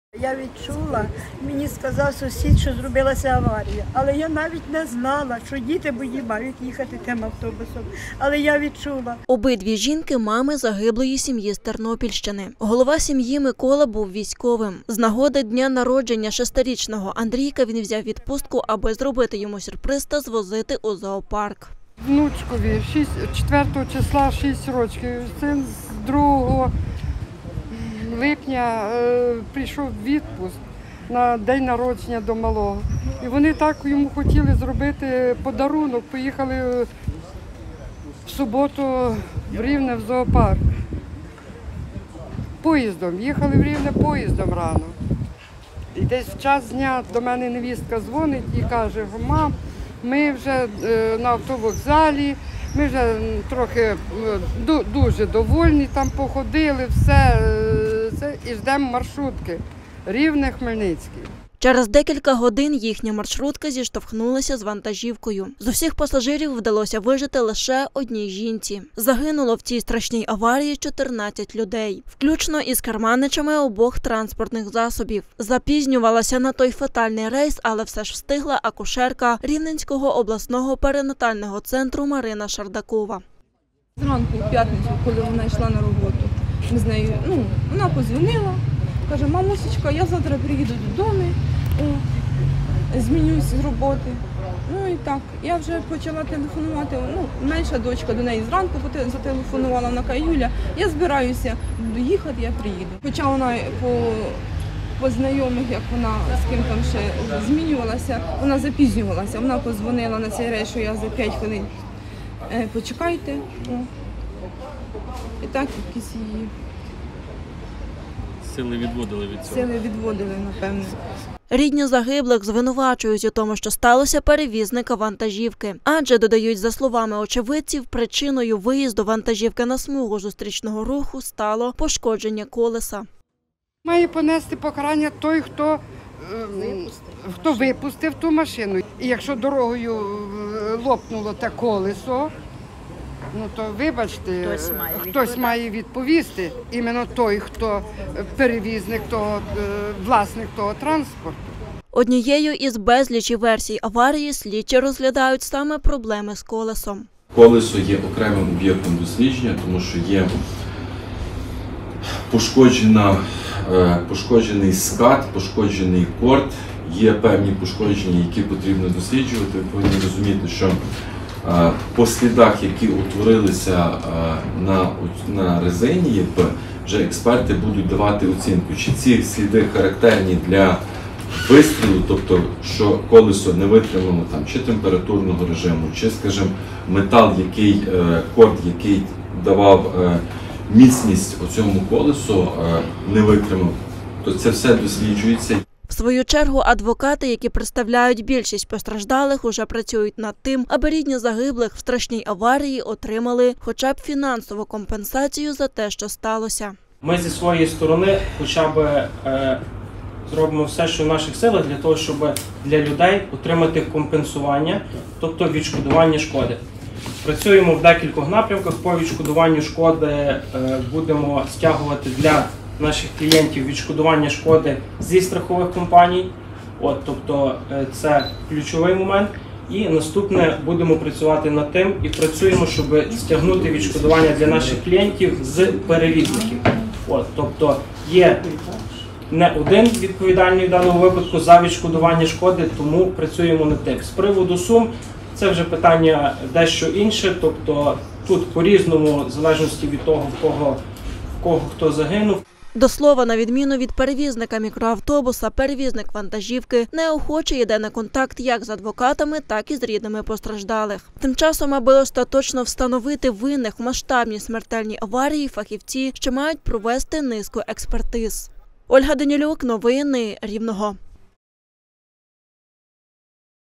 Я відчула, мені сказав сусід, що зробилася аварія, але я навіть не знала, що діти мої мають їхати тим автобусом, але я відчула. Обидві жінки – мами загиблої сім'ї з Тернопільщини. Голова сім'ї Микола був військовим. З нагоди дня народження 6-річного Андрійка він взяв відпустку, аби зробити йому сюрприз та звозити у зоопарк. Внучкові 4 числа 6 років, син з 2 липня прийшов в відпуск на день народження до малого. І вони так йому хотіли зробити подарунок, поїхали в суботу в Рівне в зоопарк. Поїздом, їхали в Рівне поїздом рано. І десь в час дня до мене невістка дзвонить і каже: мам, ми вже на автовокзалі, ми вже трохи дуже довольні, там походили, все, і ждемо маршрутки Рівне-Хмельницький. Через декілька годин їхня маршрутка зіштовхнулася з вантажівкою. З усіх пасажирів вдалося вижити лише одній жінці. Загинуло в цій страшній аварії 14 людей, включно із керманичами обох транспортних засобів. Запізнювалася на той фатальний рейс, але все ж встигла акушерка Рівненського обласного перинатального центру Марина Шардакова. Зранку, в п'ятницю, коли вона йшла на роботу, ми з нею, вона подзвонила. Каже: мамусечка, я завтра приїду додому, змінюсь з роботи. Ну і так, я вже почала телефонувати, менша дочка до неї зранку зателефонувала, вона каже: Юля, я збираюся доїхати, я приїду. Хоча вона по знайомих, як вона з ким там ще змінювалася, вона запізнювалася, вона подзвонила на цей рейс, що я за 5 хвилин, почекайте. І так якісь її сили відводили від цього. Сили відводили, напевно. Рідні загиблих звинувачують у тому, що сталося перевізника вантажівки. Адже, додають, за словами очевидців, причиною виїзду вантажівки на смугу зустрічного руху стало пошкодження колеса. Має понести покарання той, хто випустив ту машину. І якщо дорогою лопнуло те колесо, то вибачте, хтось має відповісти, іменно той, хто перевізник, власник того транспорту. Однією із безлічі версій аварії слідчі розглядають саме проблеми з колесом. Колесо є окремим об'єктом дослідження, тому що є пошкоджений скат, пошкоджений корд, є певні пошкодження, які потрібно досліджувати. Ви повинні розуміти, що по слідах, які утворилися на резині, вже експерти будуть давати оцінку, чи ці сліди характерні для вистрілу, тобто що колесо не витримало чи температурного режиму, чи, скажімо, метал, корд, який давав міцність цьому колесу, не витримав, то це все досліджується. В свою чергу адвокати, які представляють більшість постраждалих, уже працюють над тим, аби рідні загиблих в страшній аварії отримали хоча б фінансову компенсацію за те, що сталося. Ми зі своєї сторони хоча б зробимо все, що в наших силах, для того, щоб для людей отримати компенсування, тобто відшкодування шкоди. Працюємо в декількох напрямках. По відшкодуванню шкоди будемо стягувати для наших клієнтів відшкодування шкоди зі страхових компаній. Тобто це ключовий момент. І наступне, будемо працювати над тим і працюємо, щоб стягнути відшкодування для наших клієнтів з перевізників. Тобто є не один відповідальний в даному випадку за відшкодування шкоди, тому працюємо над тим. З приводу сум, це вже питання дещо інше, тобто тут по-різному, в залежності від того, в кого хто загинув. До слова, на відміну від перевізника мікроавтобуса, перевізник вантажівки неохоче йде на контакт як з адвокатами, так і з рідними постраждалих. Тим часом, аби остаточно встановити винних в масштабній смертельній аварії, фахівці ще мають провести низку експертиз. Ольга Данілюк, новини Рівного.